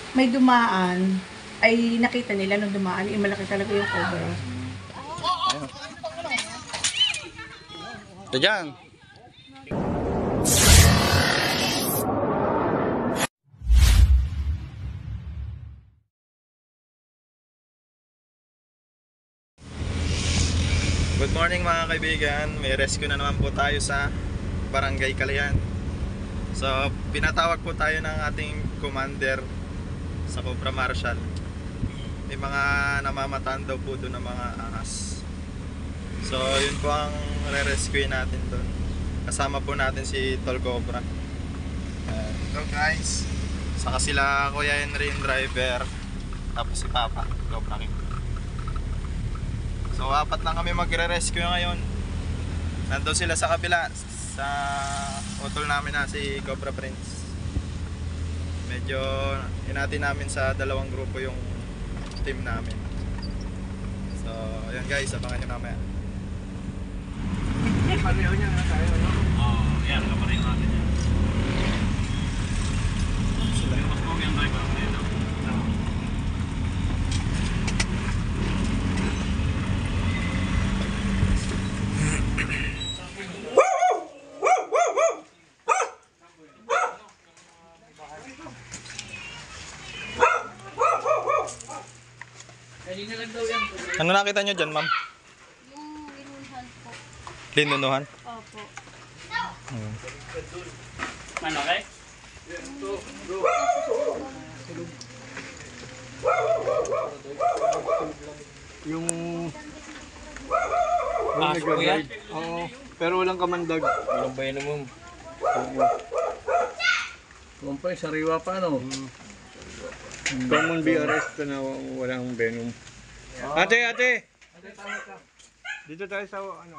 may dumaan, ay nakita nila nung dumaan, ay malaki talaga yung cobra. Ito dyan. Good morning mga kaibigan. May rescue na naman po tayo sa Barangay Calayan. So, pinatawag po tayo ng ating commander sa Cobra Marshal. May mga namamataan daw po doon ng mga ahas. So, yun po ang re-rescue natin doon. Kasama po natin si Tol Cobra. So guys, saka sila Kuya Henry yung driver. Tapos si Papa, Cobra King. So, apat lang kami magre-rescue ngayon. Nandun sila sa kabila, sa utol namin na si Cobra Prince. Medyo hinati namin sa dalawang grupo yung team namin. So, ayun guys, abangan nyo namin. Pareho niya na tayo, no? Oo, yan, kapareho natin yan. Sila yung mas mong yung driver natin. Ano nakita nyo dyan, ma'am? Yung linuhan po. Linunuhan? Opo. Ano kay? Yung nag-guide. Oo. Pero walang kamandag. Walang ba yun mo? Kumpay, sariwa pa no? Common BRS na walang venom. Ate! Dito tayo sa ano?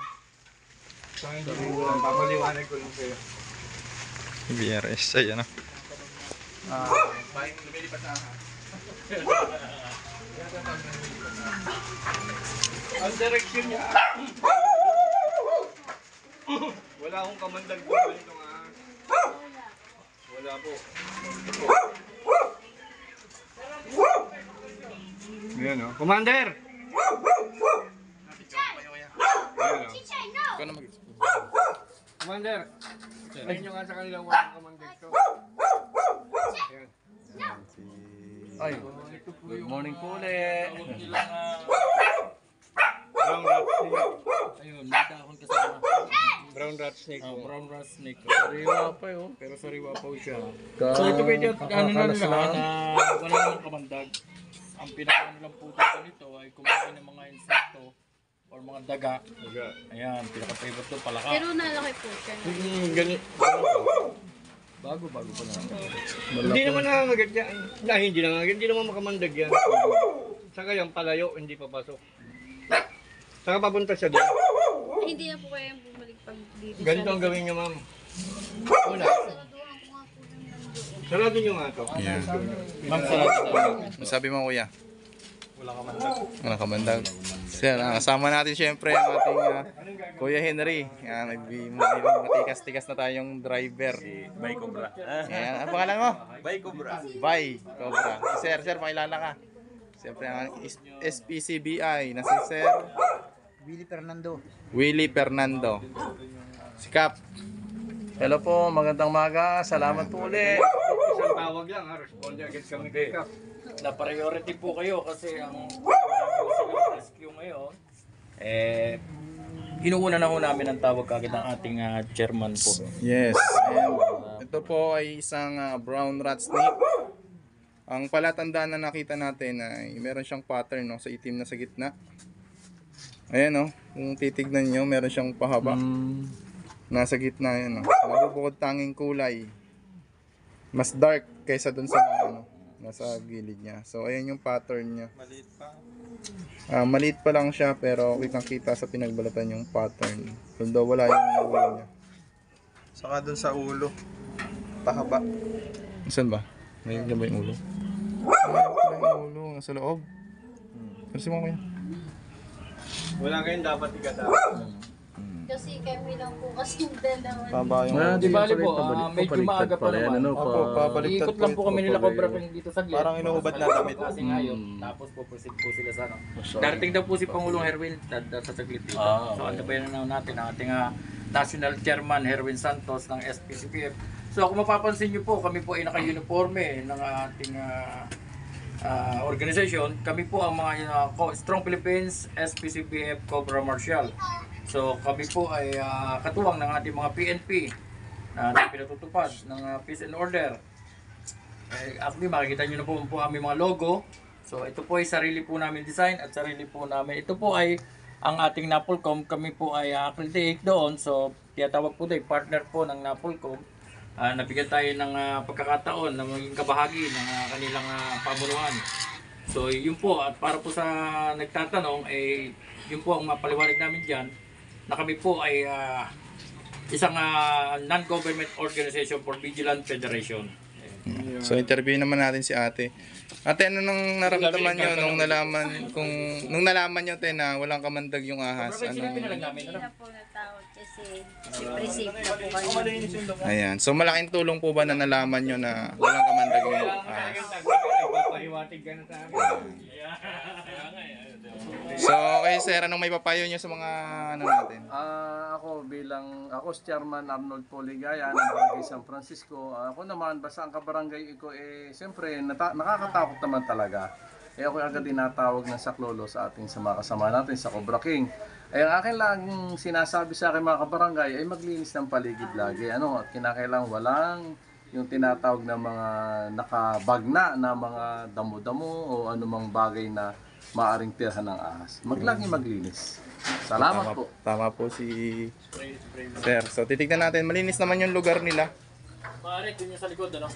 Papaliwanag ko lang sa'yo. BRS, ayan o. Bahay lumilipat na ahas. Ang direksyon niya. Wala akong kamandag po ganitong ahas. Wala po. Ayan o. Commander! Ayan o. Ikaw na mag-explain. Commander! Ayun nyo nga sa kanilang walang kamandag to. Ayan. Ay, good morning po ulit. Brown rat snake. Ayun, may dahon kasama. Brown rat snake po. Brown rat snake. Sariwa pa yun. Pero sariwa po siya. So ito medyo ano na nila na wala namang kamandag. Ang pinaka lang po dito ay kumain ng mga insekto or mga daga. Ayan, pinaka-favorite to palaka. Pero nalaki po siya. Ganit. Bago pa lang. Hindi naman nangangagat yan. Hindi nangangagat. Hindi naman makamandag yan. Saka yung palayo, hindi papasok. Saka papunta siya doon. Hindi na po kaya bumalik pag dito. Ganito ang gawin niyo, ma'am. Una, Saraduhan ko nga po ng nandoon. sarado niyo nga ito. Yeah. Ma'am, salamat. Ano sabi mo, kuya? Wala kamandag. Ano kamandag? Sir, kasama natin syempre ang ating Kuya Henry. Yan, matikas-tikas na tayong driver. Bay Cobra. Yan, ang pangalan mo? Bay Cobra. Bay Cobra. Sir, pakilala ka. Siyempre ang SPCBI na si Sir Willie Fernando. Si Cap. Hello po, magandang maga. Salamat po ulit. Isang tawag lang ha. Responder agad kami kay Cap. Na-priority po kayo kasi ang rescue ngayon, inuuna na ho namin ang tawag kagad ng ating chairman po. Yes. And ito po ay isang brown rat snake. Ang palatandaan na nakita natin ay meron siyang pattern no, sa itim na sa gitna. Ayan no, kung titignan nyo, meron siyang pahaba. Nasa gitna yan no. Nabubukod tanging kulay. Mas dark kaysa dun sa mga, ano, nasa gilid niya. So ayan yung pattern niya. Maliit pa. Maliit pa lang siya pero kitang kita sa pinagbalatan yung pattern. Doon daw wala yung ulo niya. Saka dun sa ulo, pahaba. Saan ba? Ngayon ba yung ulo? Ayun yung ulo, nasa loob. Kasi mo kaya? Wala kayong dapat igata. kasi kami lang po kasi yung dalawa. Tama yung... Di bali po, medyo maaga pa naman. Opo, papaliktad Iikot lang po kami nila Cobra King dito sa gilid. Parang inuhubad na damit. Kasi ngayon, tapos po proceed po sila sa ano. Darating daw po si Pangulong Herwin sa saglit dito. So antabayan na natin ang ating National Chairman Herwin Santos ng SPCPF. So kung mapapansin niyo po, kami po ay naka-uniforme ng ating organization. Kami po ang mga Strong Philippines SPCPF Cobra Martial. So kami po ay katuwang ng ating mga PNP na pinatutupad ng peace and order. Actually makikita niyo na po aming mga logo. So ito po ay sarili po namin design at sarili po namin. Ito po ay ang ating Napolcom. Kami po ay accredited doon. So tiyatawag po tayo partner po ng Napolcom. Nabigyan tayo ng pagkakataon na maging kabahagi ng kanilang pamunuan. So yun po, at para po sa nagtatanong, yun po ang mapaliwanag namin dyan, na kami po ay isang non-government organization for Vigilant Federation. So interview naman natin si ate. Ate, ano nung naramdaman nyo nung nalaman nyo na walang kamandag yung ahas? Hindi na po natawag kasi safe na po kami. Ayan. So malaking tulong po ba na nalaman nyo na walang kamandag yung ahas? Pahiwatig ka na sa akin. So, okay sir, anong may papayo nyo sa mga ano natin? Ako si Chairman Arnold Poligaya ng Barangay San Francisco. Ako naman, basta ang kabarangay ko siyempre nakakatakot naman talaga. Ako agad tinatawag ng saklolo sa ating sa mga kasama natin sa Cobra King. Ang akin lang sinasabi sa akin mga kabarangay ay maglinis ng paligid lagi. At kinakailangan walang yung tinatawag na mga nakabagna na mga damo-damo o anumang bagay na maaring tirhan ng ahas. Laging maglinis. Salamat po. Tama po si sir. So titignan natin, malinis naman yung lugar nila. Maaari, dun yung sa likod, ano?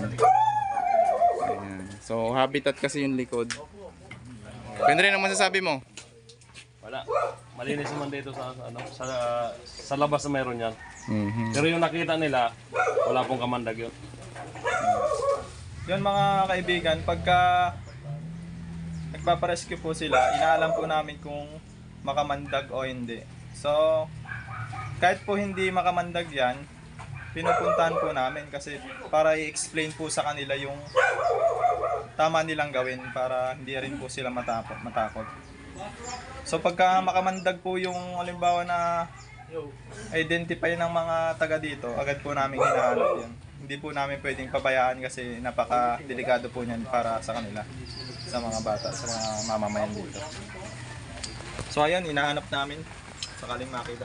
Ayan. So habitat kasi yung likod. Pwede rin ang masasabi mo? Wala. Malinis naman dito sa labas na mayroon yan. Pero yung nakita nila, wala pong kamandag yun. Yun mga kaibigan, pagka nagpaparescue po sila, inaalam po namin kung makamandag o hindi. So, kahit po hindi makamandag yan, pinupuntahan po namin kasi para i-explain po sa kanila yung tama nilang gawin para hindi rin po sila matakot. So pagka makamandag po yung halimbawa na identify ng mga taga dito, agad po namin hinahanap yun. Hindi po namin pwedeng pabayaan kasi napaka-delikado po niyan para sa kanila, sa mga bata, sa mga mamamayan dito. So ayun, hinahanap namin sakaling makita.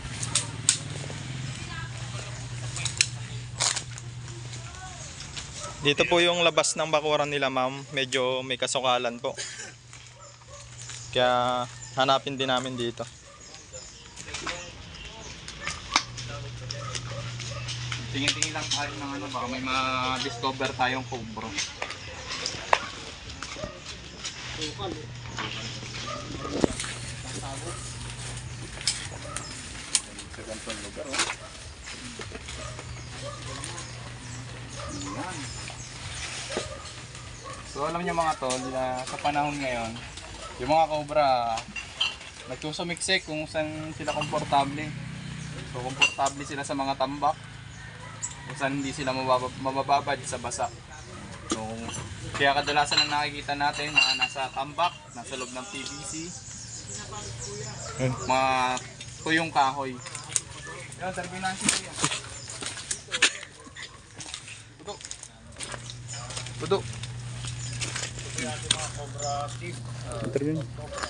Dito po yung labas ng bakuran nila ma'am, medyo may kasukalan po. Kaya hanapin din namin dito. Tingin-tingin lang tayo ng baka may ma-discover tayong cobra. Sa ganitong lugar Ayan. So alam niyo mga tol, sa panahon ngayon, yung mga cobra nagsusumiksik kung saan sila komportable. So komportable sila sa mga tambak, kung saan hindi sila mabababad sa basak. So, kaya kadalasan na nakikita natin na nasa tambak, nasa loob ng PVC, mga tuyong kahoy. Yan, tarbi natin yan. Budo. Interview.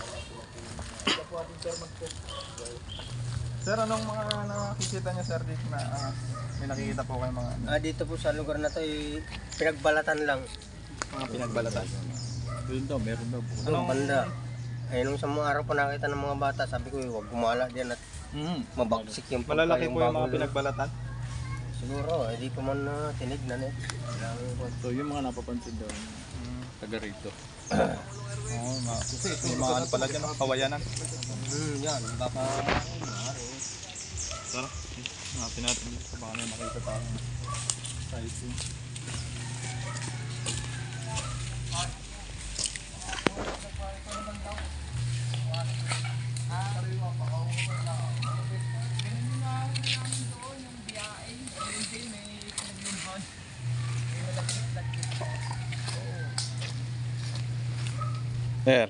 Sir, anong mga nakikita niya sir dito na may nakikita po kayo mga Dito po sa lugar na to pinagbalatan lang. mga pinagbalatan? Meron daw po. Anong banda? Nung sa mga araw po nakita ng mga bata, sabi ko huwag gumala diyan at mabaksik yung Malalaki po yung mga bago. pinagbalatan? Siguro, di ko man tinignan So yung mga napapansin daw, taga rito. Oo, may mga ano pala dyan, kawayanan. Yan, baka Tara, hanapin natin dito sa baka may makita tayo. Sizing. Sir.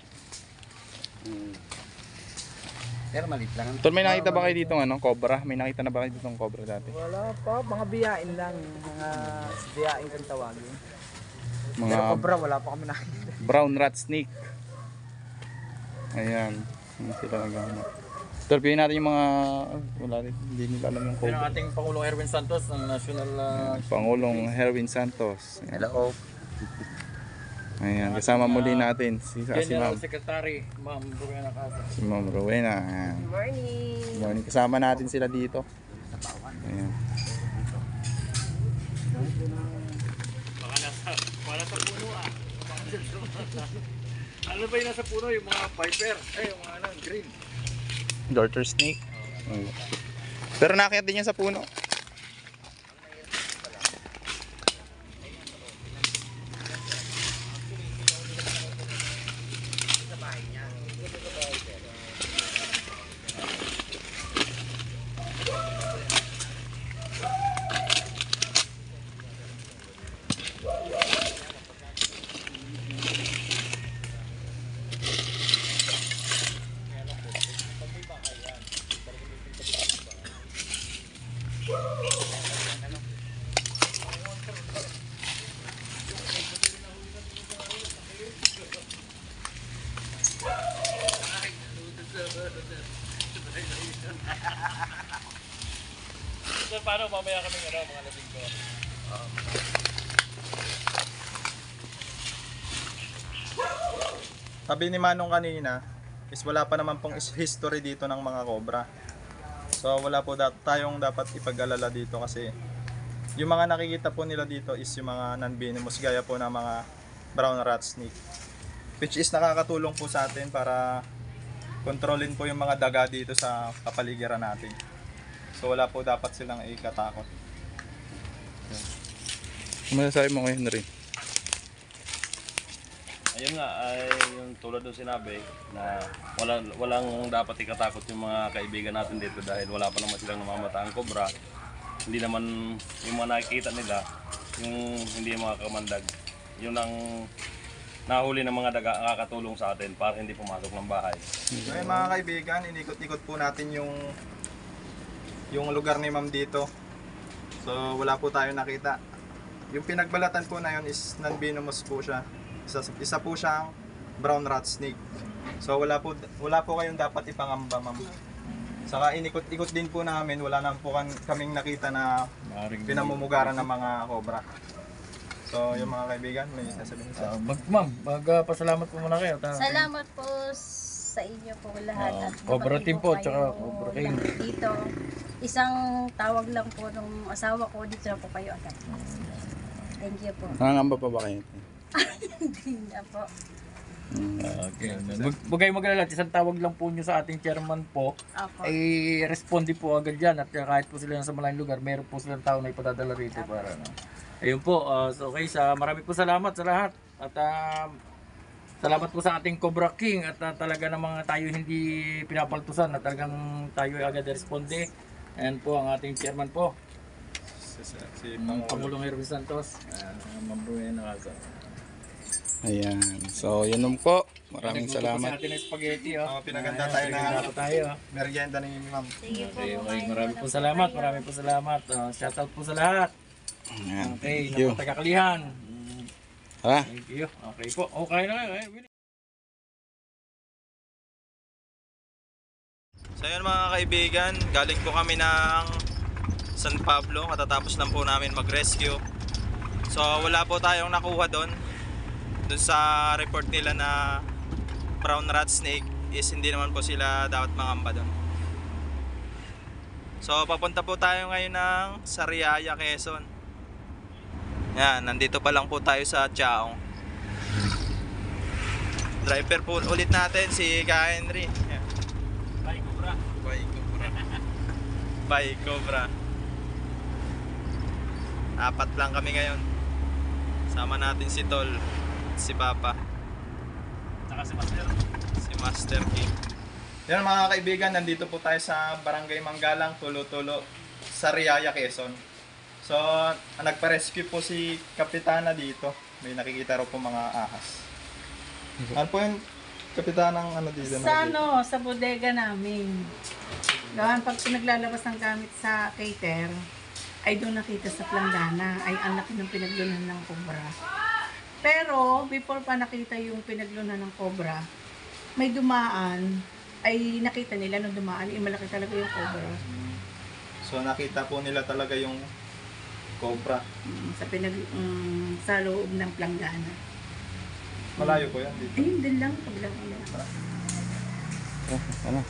Pero malit lang. Tol, may nakita ba kayo dito cobra? May nakita na ba kayo ditong cobra dati? Wala pa, mga biyain lang. Mga biyain kang tawagin. Mga Pero cobra, wala pa kami nakikita. brown rat snake. Ayan. Hindi sila nagano. Tol, piliin natin yung mga wala rin, hindi nila alam yung Yan ang cobra. ating Pangulong Erwin Santos ng National Pangulong Erwin Santos. Ayan. Hello. Ayan, kasama muli natin si General Ma'am. Secretary, Ma'am Rowena Casa. Si Ma'am Rowena. Ayan. Morning. Morning. Kasama natin sila dito. Ayan. Wala sa puno Ano ba yung nasa puno? Yung mga viper? Yung mga green. Garter snake. Pero nakakit din yan sa puno. So, paano mamaya kami mga labing ko? Sabi ni Manong kanina, is wala pa naman pong history dito ng mga cobra. So wala po tayong dapat ipag-alala dito kasi yung mga nakikita po nila dito is yung mga non-venomous gaya po ng mga brown rat snake. Which is nakakatulong po sa atin para kontrolin po yung mga daga dito sa kapaligiran natin. So wala po dapat silang ikatakot. Masasabi mo ngayon rin? Ayun nga, ay yung tulad ng sinabi na walang dapat ikatakot yung mga kaibigan natin dito dahil wala pa naman silang namamataang kobra. Hindi naman yung mga nakikita nila, yung hindi mga kamandag, yun ang nahuli ng mga daga ang kakatulong sa atin para hindi pumasok ng bahay. So yun, mga kaibigan, inikot-ikot po natin yung lugar ni Ma'am dito. So wala po tayong nakita. Yung pinagbalatan po na yun is non-venomous po siya. Isa po siyang brown rat snake. So wala po kayong dapat ipangamba, ma'am. Saka inikot-ikot din po namin, wala naman po kaming nakita na pinamumugaran ng mga cobra. So yung mga kaibigan, may sasabihin sa Ma'am, magpasalamat po muna kayo. Salamat po sa inyo po lahat. At Cobra napatid Team po, kayo tsaka Cobra King. Dito. Isang tawag lang po ng asawa ko, dito na po kayo agad. Thank you po. Nangangamba pa ba kayo? Hindi na po. Okay. Huwag kayong mag-alala, isang tawag lang po nyo sa ating chairman po, Ako. ay responde po agad dyan at kahit po sila nasa malayong lugar, meron po silang tao na ipadadala rito para ayun po, so okay, marami po salamat sa lahat at salamat po sa ating Cobra King at talaga namang tayo hindi pinapaltusan at talagang tayo ay agad responde. Ayan po ang ating chairman po, si Pangulong Erwin Santos, Ma'am Rowena Casa. Ayan. So yun lang po. Maraming Nagluto po salamat. sa atin ng spaghetti. Pinaganda tayo Pinaganda po tayo. merienda ni Ma'am. Sige po. Okay, kumain marami muna po po salamat, tayo. marami po salamat. Shout out po sa lahat. Ayan. Okay, Thank you. ng taga-Kalihan. Ha? Thank you. Okay po. Okay na kayo. So yun mga kaibigan, galing po kami ng San Pablo, katatapos lang po namin mag-rescue. So wala po tayong nakuha doon sa report nila na brown rat snake is hindi naman po sila dapat mangamba doon. So papunta po tayo ngayon ng Sariaya, Quezon. Yan, nandito pa lang po tayo sa Chaong. Driver po ulit natin si Ka Henry. Yan. Bye, Cobra. Bye Cobra. Bye Cobra. Apat lang kami ngayon. Sama natin si Tol, si Papa, Saka si Master. si Master King. Yan mga kaibigan, nandito po tayo sa Barangay Manggalang, Tulo-Tulo, Sariaya, Quezon. So, nagpa-rescue po si Kapitana dito. May nakikita raw po mga ahas. Ano po yun, kapitan ng ano dito? Sa sa bodega namin. Gawan pag naglalabas ng gamit sa cater, ay doon nakita sa planggana, ay ang laki ng pinaglunan ng cobra. Pero, before pa nakita yung pinaglunan ng cobra, may dumaan, ay nakita nila nung dumaan, ay malaki talaga yung cobra. So nakita po nila talaga yung cobra. Sa loob ng planggana. Malayo po yan dito. Ayun din lang, kabilang ulan. Ano?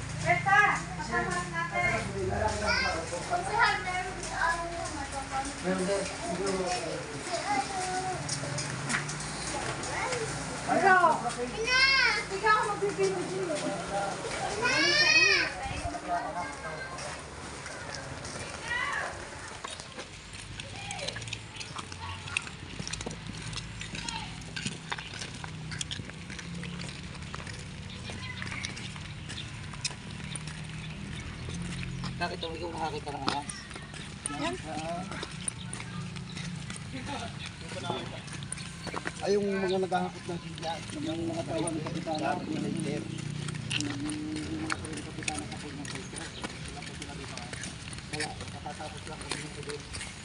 Nakita mo yung nakakita ng ahas? Ay, yung mga naghahakot ng sigla, yung mga tawag ng kapitana, yung leader, yung mga kapitana sa ng kultura, wala po sila dito. Kaya, katatapos lang kami ng doon.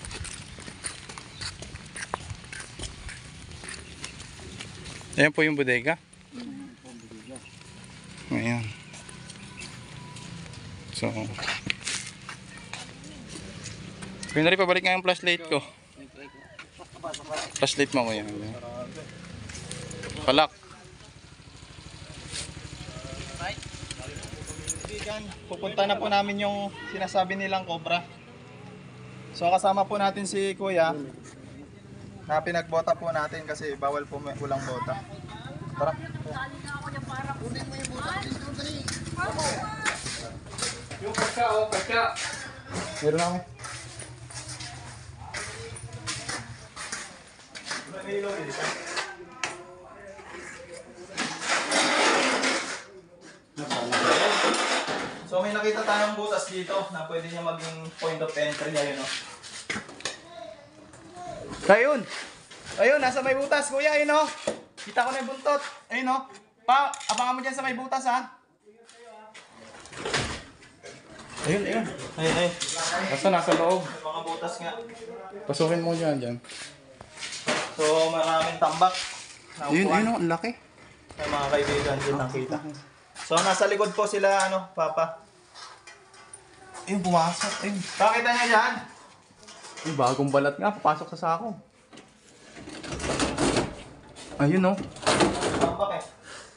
Ayan po yung bodega. Ayan. So, pwede rin pabalik nga yung flashlight ko. Flashlight mo ko yan. Palak. Pupunta na po namin yung sinasabi nilang cobra. So kasama po natin si Kuya na pinagbota po natin kasi bawal po walang bota. Tara. Yung pagka. Meron na kami. So may nakita tayong butas dito na pwede niya maging point of entry. Ayun o. Ayun! Ayun, nasa may butas kuya, ayun o. Kita ko na yung buntot. Ayun o. Pa, abangan mo dyan sa may butas ha. Ayun, ayun. Ayun, ayun. Nasa loob. Mga butas nga. Pasukin mo dyan. So maraming tambak. Ayun, ayun o, ang laki. Ay, mga kaibigan, dyan nakita. So nasa likod po sila, Papa. Ayun, pumasok. Ayun. Pakita niya dyan. Ay, bagong balat nga, papasok sa sako. Ayun o. Tambak eh.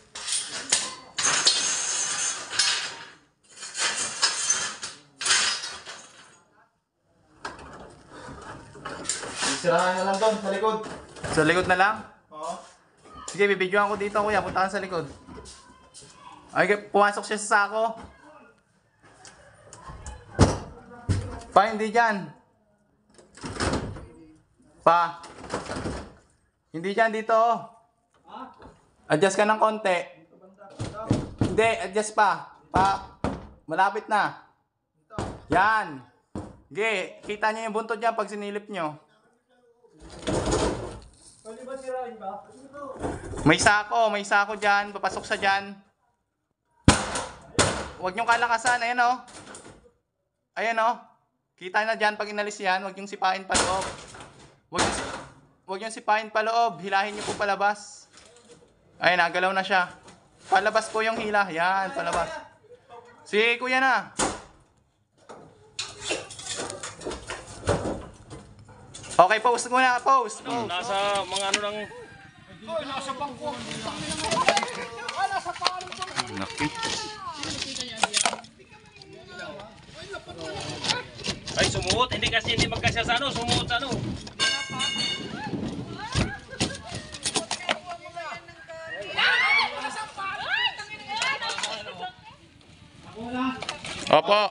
Sirahan na lang doon, sa likod. Sa likod na lang? Oo. Sige, bibidyoan ko dito kuya, punta ka sa likod. Ay, pumasok siya sa sako. Pa, hindi dyan. Pa. Hindi dyan, dito. Adjust ka ng konti. Hindi, adjust pa. Pa, malapit na. Yan. Sige, kita nyo yung buntot dyan pag sinilip nyo. May sako dyan, papasok sa dyan. Huwag nyong kalakasan, ayan o. Ayan o. Kita na dyan pag inalis yan, huwag nyong sipain pa loob. Huwag nyong sipain pa loob, hilahin nyo po palabas. Ayan, nagalaw na siya. Palabas po yung hila, yan, palabas. Sige, kuya na. Okay, post muna, post. Nasa mga ano lang. Nasa bangko. Nasa parang ko. Naki. Ay, sumuot. Hindi kasi hindi magkasya sa ano. Sumuot sa ano. Opo.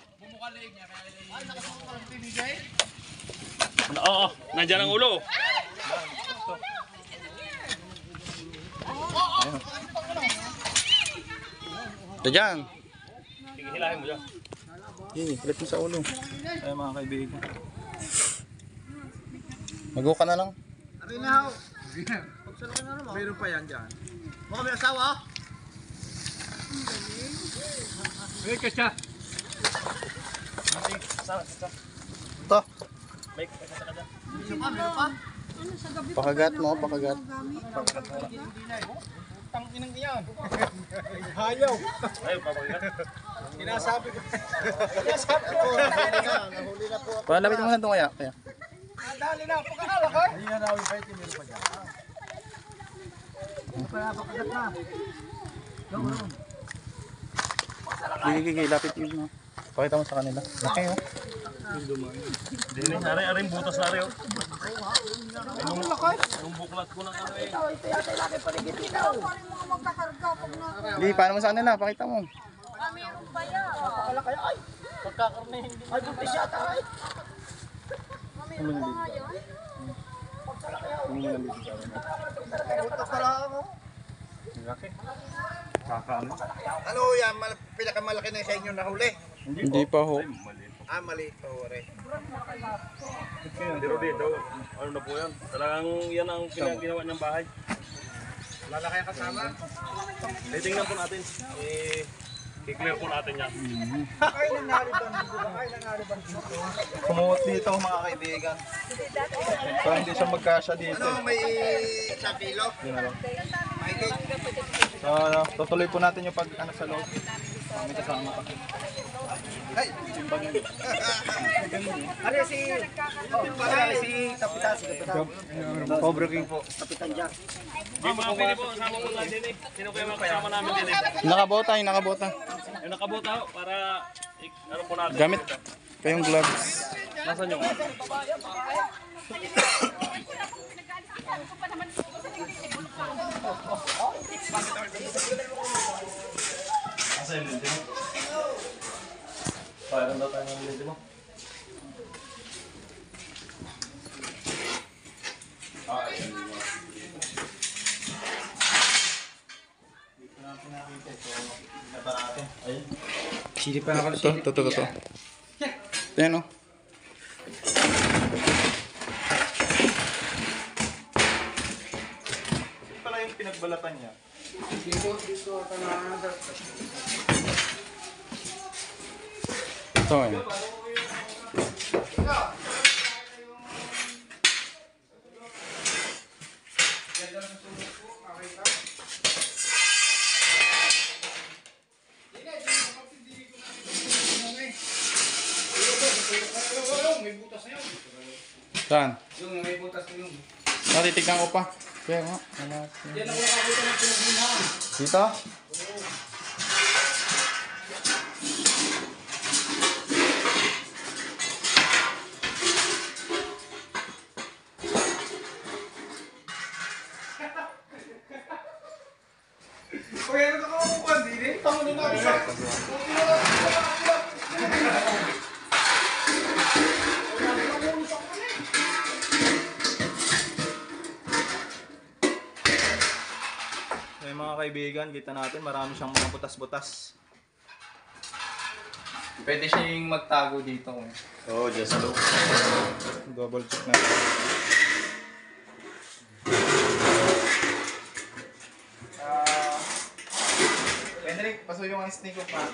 Oo, nandiyan ang ulo. Ito dyan. Sige, hilahin mo dyan. Pilit mo sa ulo. Ay mga kaibigan. Mag-go ka na lang. Arinaw. Meron pa yan dyan. Mga may asawa? Ay, kasya. Ito. Pakagat mo, pakagat. Tanginang iyan. Hayaw. Ay, papagat. Sinasabi ko. Nahuli na po. Palapit mo na ito kaya. Dali na, pagkakalak ko. Hindi na namin kahit hindi pa dyan. Gigi, lapit yun. Pakita mo sa kanila. Laki oh. Dini, ari butas na ari oh. Yung buklat ko ng ano eh. Hindi, paano mo sa kanila? Pakita mo. Ano yan? Pinakamalaki na sa inyo nahuli? Hindi pa ho. Ah, mali pa ore. Pero dito, ano na po yan? Talagang yan ang pinaginawa niyang bahay. Lalaki ang kasama? Titingnan po natin. I-clear po natin yan. Ay, nangyari ba? Kumuot dito mga kaibigan. Para hindi siya magkasya dito. Ano, may 1 kilo? Mahigit. So, tutuloy po natin yung pag ano sa loob. May kasama pa. Ay! Ano si... si Kapitan, Cobra King po. Kapitan Jack. Di mga pili po, kasama po natin eh. Sino kaya mga kasama namin din eh? Nakabota, nakabota. Yung nakabuta ho, para ano po natin. Gamit kayong gloves. Nasaan yung? Nasaan yung lindi mo? Parang daw tayo ng lindi mo. Sili pa ako. Ito. Ayan o. Ito pala yung pinagbalatan niya. Ito eh. Saan? Yung may butas na yun. Natitignan ko pa. Kaya nga. Yan ako nakabuta ng pinagbunahan. Dito? Kaya ano ka makukuha din eh? Tango na namin sa... May mga kaibigan, kita natin marami siyang mga butas-butas. Pwede siyang magtago dito. Oo, just look. Double check natin. Henrik, pasuyo ang snake ko pa.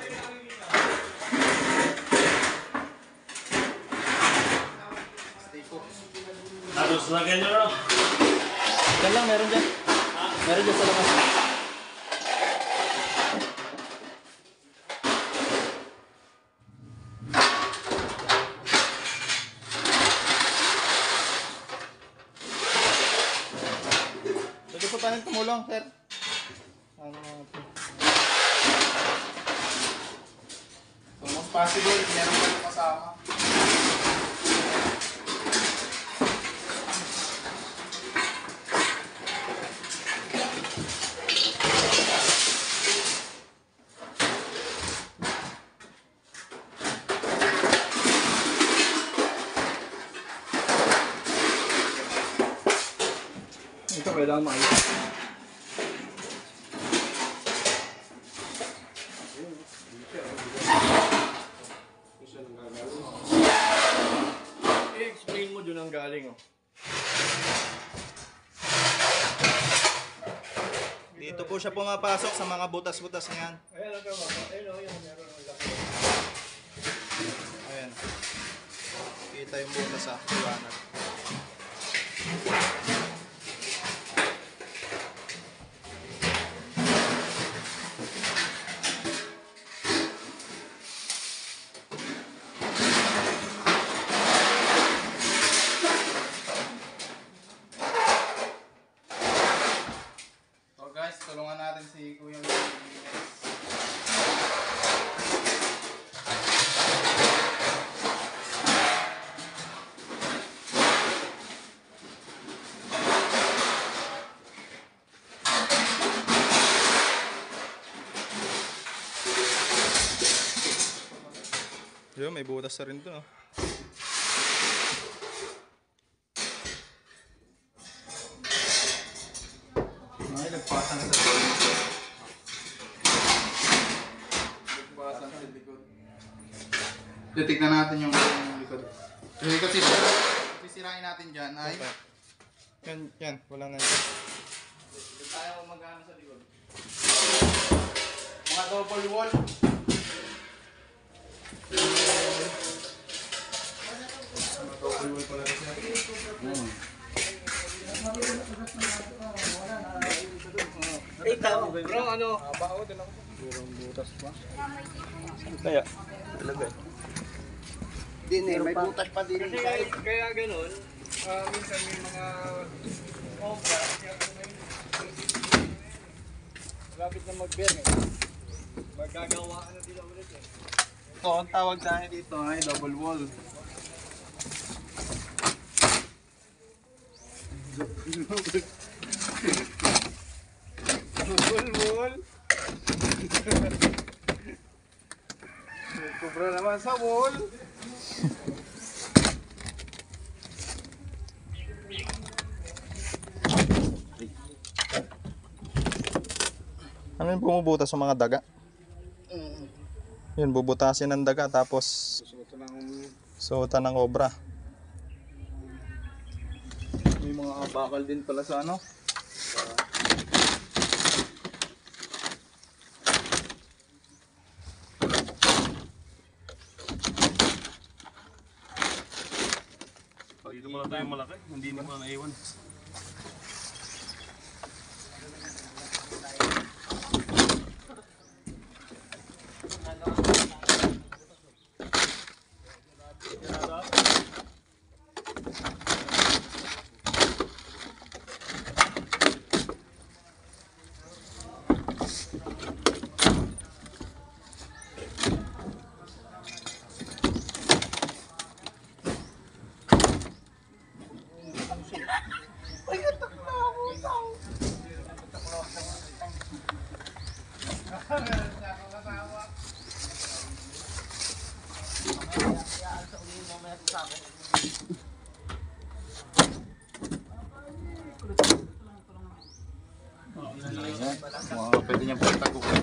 Tapos lagyan nyo na. Yan lang, meron dyan. Meron dyan sa labas. Pwede po tayong tumulong, sir. Ano natin? So, most possible, meron tayong kasama. Ito kailangan makita. I-explain mo dun ang galing oh. Dito po siya pumapasok sa mga butas-butas niyan. Ayan ang tama. Ayun, yung meron ng laki. Ayan. Kita yung butas sa liwanag. So guys, tulungan natin si Kuya Luis. Yo, may butas na rin to. Ay, nagpasang sa likod. Nagpasang sa likod. Titignan natin yung likod. Kasi sisirain natin dyan ay... Yan, wala na ito. Dito tayo mag-ano sa likod. Mga double wall. Bro, ano? Kaya, talaga. Din eh, may butas pa din. Kaya ganun, minsan may mga obra, kaya may malapit na mag-bear eh. Magagawaan na nila ulit eh. Ito, ang tawag sa akin dito ay double wall. Double wall. Kubra naman sa wall. Ano yung bumubutas sa mga daga? Yun, bubutasin ng daga tapos suotan ng obra. May mga bakal din pala sa ano. Dito pala tayo malaki, hindi mo na naiwan. Pwede niyang pagtaguan.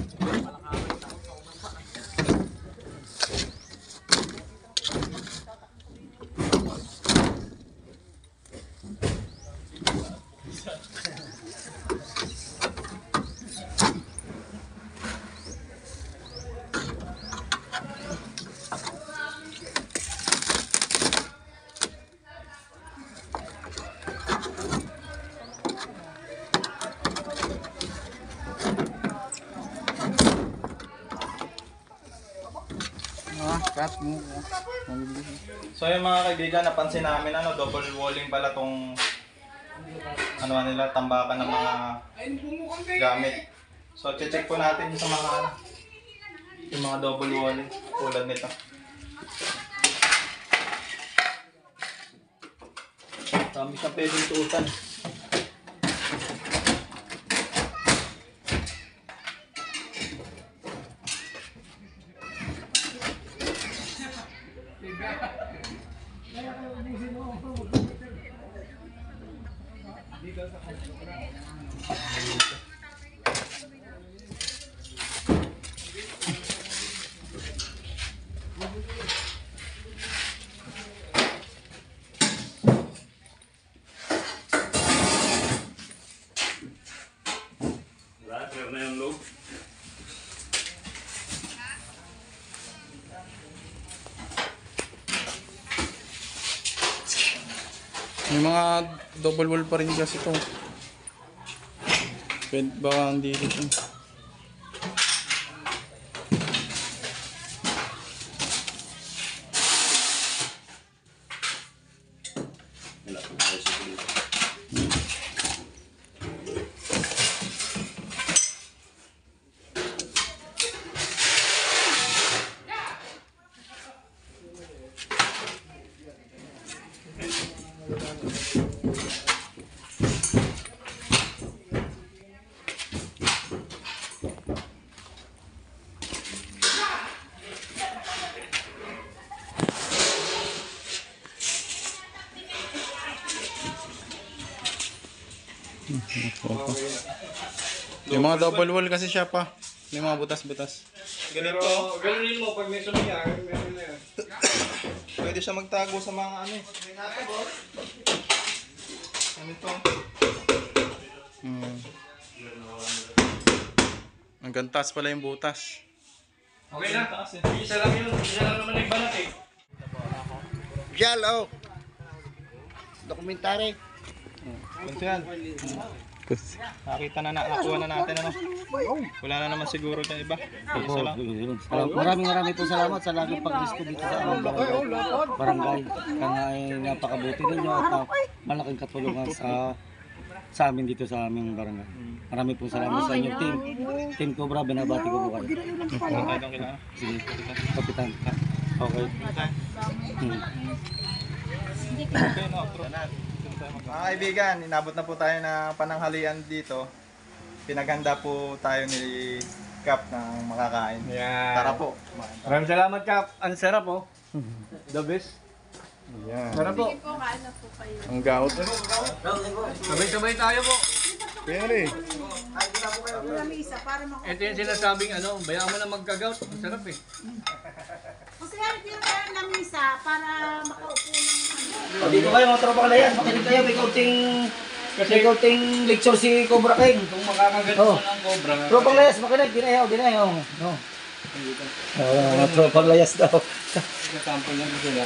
So yung mga kaibigan, napansin namin ano, double walling pala tong ano nila, tambakan ng mga gamit. So check po natin sa mga yung mga double walling tulad nito. Dami siya pwedeng tuutan. Clear na yung loob. May mga double wall pa rin kasi ito. Pwede baka hindi ito. Wala pa tayo sa dito. Yung mga double wall kasi siya pa. May mga butas-butas. Ganito. Ganun din mo, pag may sumiya, meron na yan. Pwede siya magtago sa mga ano eh. Ganito. Hanggang taas pala yung butas. Okay na. Isa lang yun. Isa lang naman nagbanat eh. Jal, oh. Dokumentary. Ganito yan. Nakita na nakuha na natin ano. Wala na naman siguro yung iba. Isa lang. Maraming po salamat sa laging pag-gusto dito sa aming barangay. Kaya nga ay napakabuti ninyo at malaking katulungan sa amin dito sa aming barangay. Maraming po salamat sa inyong team. Team Cobra, binabati ko po kayo. Sige, Kapitan. Okay. Mga kaibigan, inabot na po tayo na pananghalian dito. Pinaghanda po tayo ni Cap ng makakain. Yan. Tara po. Maraming salamat, Kap. Ang sarap, oh. The best. Yan. Sarap po. Ang gout. Sabay-sabay tayo po. Kaya rin. Ito yung sinasabing ano, bayaan mo na magka-gout. Ang sarap eh. Kasi hindi na tayo lamisa para makaupo ng Dito kayo mga tropa kalayan, makinig kayo, may kaunting lecture si Cobra King. Kung makakagat mo ng cobra. Tropang layas, makinig, dinayaw. No. Mga tropang layas daw. Nasample lang sila.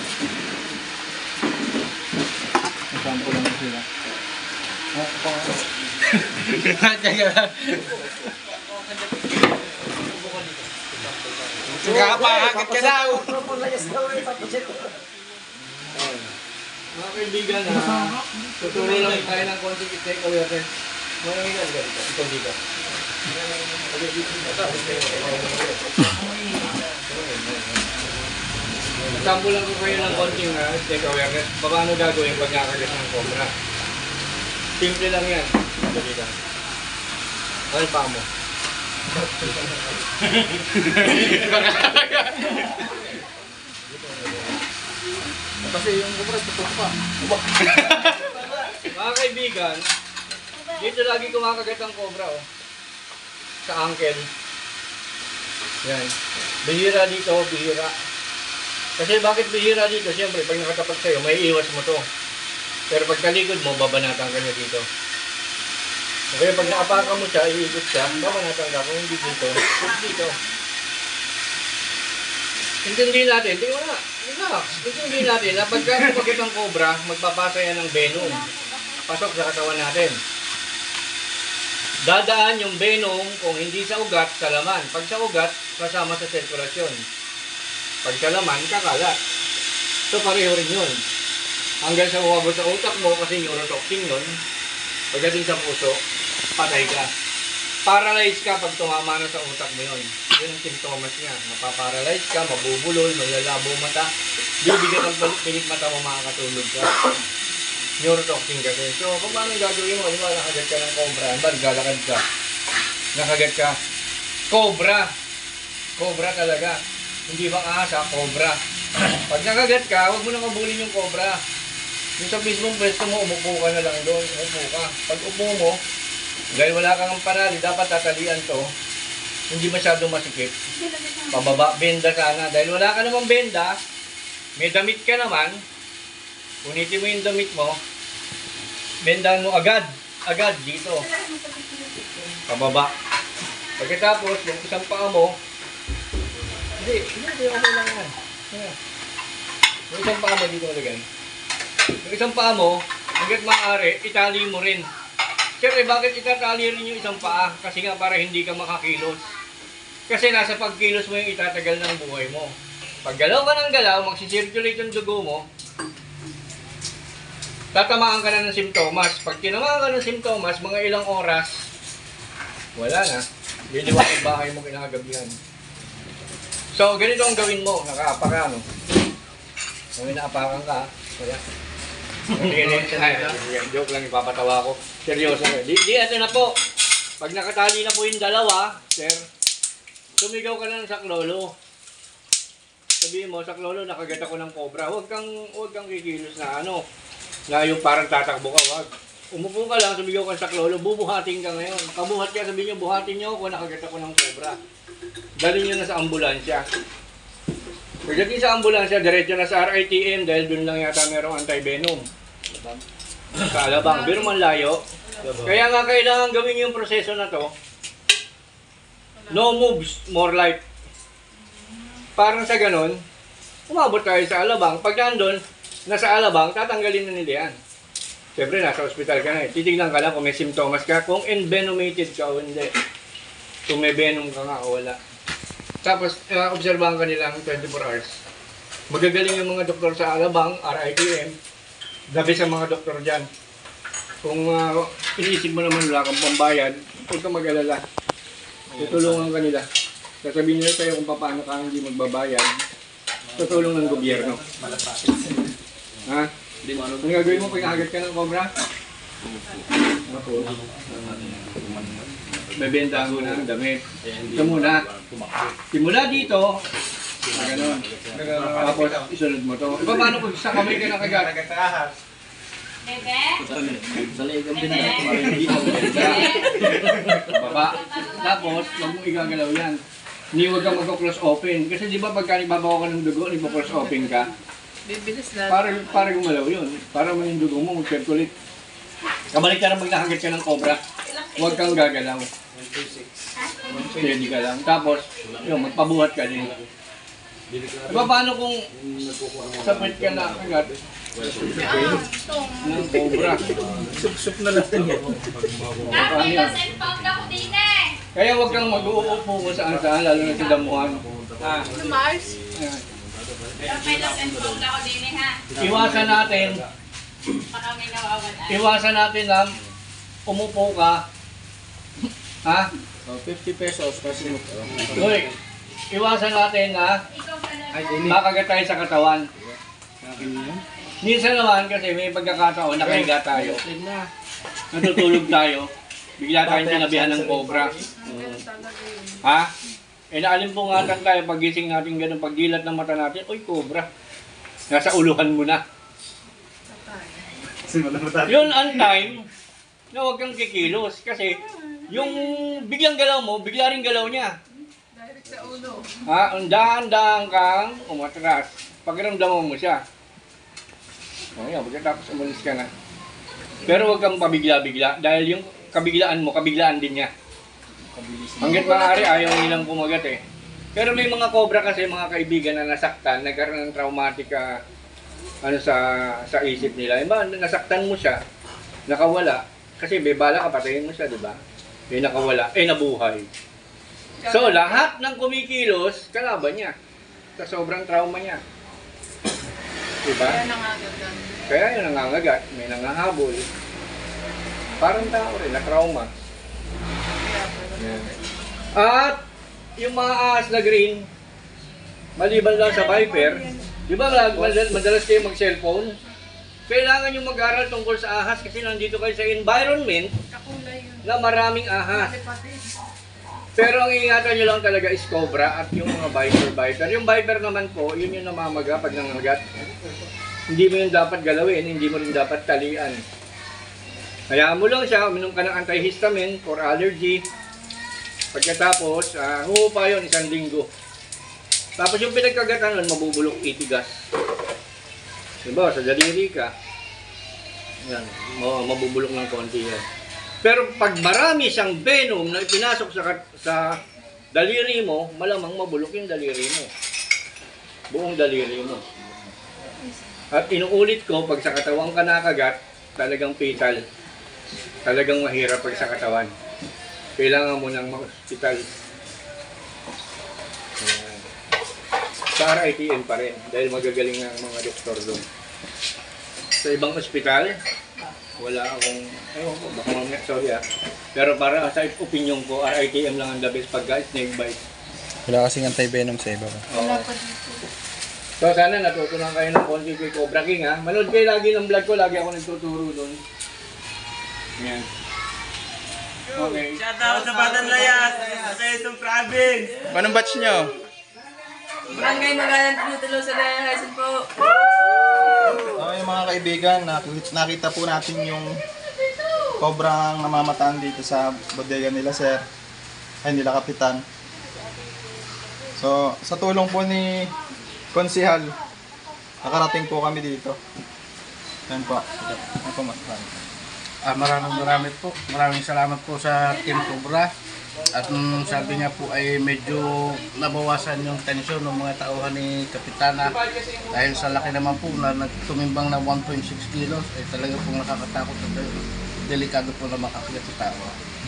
Nasample lang sila. Kakapahagit ka daw. Tropang layas daw, papasit. Mga kaibigan, tutuloy lang tayo ng konti take away natin. Mga kaibigan, ito dito. Sample lang ko kayo ng konting take awareness. Paano gagawin pag nakagat ng cobra? Simple lang yan. Dali lang. Ano pa mo? Kasi yung cobra tutok pa. Mga kaibigan, dito lagi kumakagat ang cobra, oh. Sa ankle. Yan. Bihira dito, bihira. Kasi bakit bihira dito? Siyempre, pag nakatapat sa'yo, may iwas mo to. Pero pag talikod mo, babanatan ka niya dito. Kaya pag naapakan mo siya, iikot siya, babanatan ka. Kung hindi dito, dito. Intindihin natin, tingnan mo na. Intindihin natin na pagka kumagat ng cobra, magpapasa yan ng venom. Pasok sa katawan natin. Dadaan yung venom kung hindi sa ugat, sa laman. Pag sa ugat, kasama sa sirkulasyon. Pag sa laman, kakalat. So pareho rin yun. Hanggang sa umabot sa utak mo, kasi neurotoxin yun, pagdating sa puso, patay ka. Paralyze ka pag tumama na sa utak mo yun. Yun ang symptoms niya. Mapaparalyze ka, mabubulol, maglalabo mata, bibigat ang pilik mata mo, makakatulog ka. Neurotoxin kasi. So, kung paano gagawin mo, di ba, nakagat ka ng cobra, naglalakad ka, nakagat ka, cobra. Cobra talaga. Hindi bang ahasa, cobra. Pag nakagat ka, huwag mo nang mabulin yung cobra. Yung sa mismong pwesto mo, umupo ka na lang doon. Umupo ka. Pag upo mo, dahil wala kang panali, dapat tatalian to. Hindi masyadong masikip. Pababa, benda sana. Dahil wala ka namang benda, may damit ka naman, unitin mo yung damit mo, bendahan mo agad. Agad, dito. pababa. Pagkatapos, yung isang paa mo, hindi, okay lang yan. Yan. Yung isang paa mo dito lagyan. Yung isang paa mo, hanggat maaari, itali mo rin. Siyempre, bakit itatali rin yung isang paa? Kasi nga para hindi ka makakilos. Kasi nasa pagkilos mo yung itatagal ng buhay mo. Pag galaw ka ng galaw, magsisirculate yung dugo mo, tatamaan ka na ng simptomas. Pag tinamaan ka ng simptomas, mga ilang oras, wala na. Liliwag yung bahay mo kinagabihan. So, ganito ang gawin mo. Nakaapak ka, no? Kung inaapakan ka, kaya. Joke lang, ipapatawa ko. Seryoso. Di, ito na po. Pag nakatali na po yung dalawa, sir, sumigaw ka na ng saklolo. Sabihin mo, saklolo, nakagat ako ng cobra. Huwag kang kikilos na ano, na yung parang tatakbo ka, wag. Umupo ka lang, sumigaw ka sa saklolo, bubuhatin ka ngayon. Kabuhat ka, sabihin nyo, buhatin nyo ako, nakagat ako ng cobra. Dalhin nyo na sa ambulansya. Pagdating sa ambulansya, diretso na sa RITM dahil doon lang yata merong anti-venom. Sa Alabang, pero man layo. Kaya nga kailangan gawin yung proseso na to. No moves, more life. Parang sa ganon, umabot tayo sa Alabang. Pag nandun, nasa Alabang, tatanggalin na nila yan. Siyempre, nasa ospital ka na eh. Titignan ka lang kung may symptoms ka, kung envenomated ka o hindi. Kung may venom ka nga o wala. Tapos, obserbahan ka nilang 24 hours. Magagaling yung mga doktor sa Alabang, RITM, gabi sa mga doktor dyan. Kung iniisip mo naman wala kang pambayad, huwag kang mag-alala. Tutulungan ka nila. Sasabihin nila tayo kung paano ka hindi magbabayad. Tutulong ng gobyerno. Ha? Ang gagawin mo pag nakagat ka ng cobra? Bebenta mo na ang damit. Ito muna. Simula dito. Gano'n. Tapos isunod mo to. Paano kung sa kamay ka nakagat? Bebe? Sa legam din na dito. Baba. Tapos, huwag mong igagalaw yan. Hindi huwag kang mag-close open. Kasi di ba pagka ibabawa ka ng dugo, iba-close open ka? Bibilis lang. Para gumalaw yun. Para mo yung dugo mo, mag-circulate. Kabalik ka na pag nakagat ka ng cobra. Huwag kang gagalaw. Steady ka lang. Tapos, yun, magpabuhat ka din. Diba paano kung sapit ka na agad? Ng cobra. Sup-sup na lang yan. Kami, kasi pound ako din eh. Kaya huwag kang mag-uupo kung saan-saan, lalo na sa damuhan. Sa Mars? Kami, kasi pound ako din eh ha. Iwasan natin. Baka may nawawala. Iwasan natin lang, umupo ka. Ha? 50 pesos kasi Uy, iwasan natin na makagat tayo sa katawan. Minsan naman kasi may pagkakataon, nakahiga tayo. Natutulog tayo. Bigla tayong tinabihan ng cobra. Ha? Eh naalimpungatan tayo pagising natin ganun, pagdilat ng mata natin, uy, cobra. Nasa uluhan mo na. Yun ang time na huwag kang kikilos kasi yung biglang galaw mo, bigla rin galaw niya. Direct sa ulo. Ha? Dahan-dahan kang umatras. Pagramdaman mo siya. O yan, pagkatapos umalis ka na. Pero huwag kang pabigla-bigla dahil yung kabiglaan mo, kabiglaan din niya. Hanggat maaari, ayaw nilang kumagat eh. Pero may mga cobra kasi, mga kaibigan na nasaktan, nagkaroon ng traumatic sa isip nila. Iba, nasaktan mo siya, nakawala. Kasi may bala ka, patayin mo siya, di ba? Eh nakawala, eh nabuhay. So lahat ng kumikilos, kalaban niya. Sa sobrang trauma niya. Diba? Kaya nangangagat. Kaya yung nangangagat, may nangahabol. Parang tao rin, na-trauma. Yan. At yung mga ahas na green, maliban lang sa Viper, di ba madalas kayo mag-cellphone? Kailangan yung mag-aral tungkol sa ahas kasi nandito kayo sa environment na maraming ahas. Pero ang ingatan nyo lang talaga is cobra at yung mga Viper. Yung Viper naman po, yun yung namamaga pag nangagat. Hindi mo yun dapat galawin, hindi mo rin dapat talian. Hayaan mo lang siya, uminom ka ng antihistamine for allergy. Pagkatapos, huhupa yun 1 linggo. Tapos yung pinagkagatan nun, mabubulok titigas. Diba, sa daliri ka, yan, mabubulok ng konti yan. Pero pag marami siyang venom na ipinasok sa daliri mo, malamang mabulok yung daliri mo. Buong daliri mo. At inuulit ko, pag sa katawan ka nakagat, talagang fatal. Talagang mahirap pag sa katawan. Kailangan mo ng hospital. Sa RITN pa rin, dahil magagaling ang mga doktor doon. Sa ibang ospital, wala akong, ewan ko, baka mamaya, sorry pero para sa opinion ko, RITM lang ang the best pagka snake bite. Wala kasing anti-venom sa iba ba? Wala pa dito. So sana natutunan kayo ng konti kay Cobra King ha. Manood kayo lagi ng vlog ko, lagi ako nagtuturo doon. Yan. Okay. Shout out sa Batang Layas, sa Quezon Province. Anong batch nyo? Barangay Magalang Tutulo sa Quezon po. So yung mga kaibigan, nakita po natin yung cobrang namamataan dito sa bodega nila sir, ay nila kapitan. So sa tulong po ni Konsihal, nakarating po kami dito. Yan po. Maraming salamat po sa Team Cobra. At sabi niya po ay medyo nabawasan yung tensyon ng mga tauhan ni Kapitana. Dahil sa laki naman po na nagtumimbang na 1.6 kilos, ay talaga po nakakatakot at delikado po na makakigat sa tao.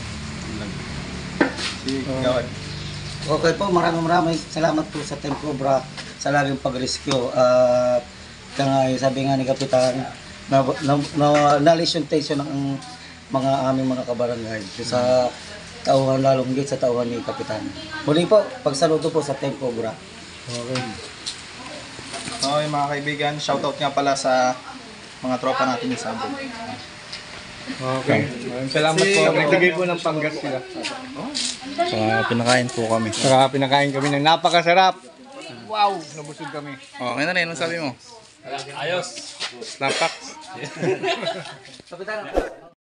Okay po, maraming salamat po sa Team Cobra sa laging pag-rescue. At sabi nga ni Kapitan, na-nalis yung tension ng mga aming mga kabarangay sa tauhan, lalong higit sa tauhan ni Kapitan. Muli po, pagsaludo po sa Team Cobra. Okay. Okay mga kaibigan, shoutout nga pala sa mga tropa natin ni Sabo. Okay. Salamat po. Nagbigay po ng panggas sila. Saka pinakain po kami. Saka pinakain kami ng napakasarap. Wow! Nabusog kami. Okay na rin, anong sabi mo? Ayos. Snap pack. Kapitan,